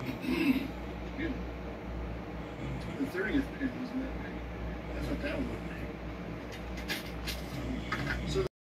Yeah. The 30th isn't that big. That's what that would be. So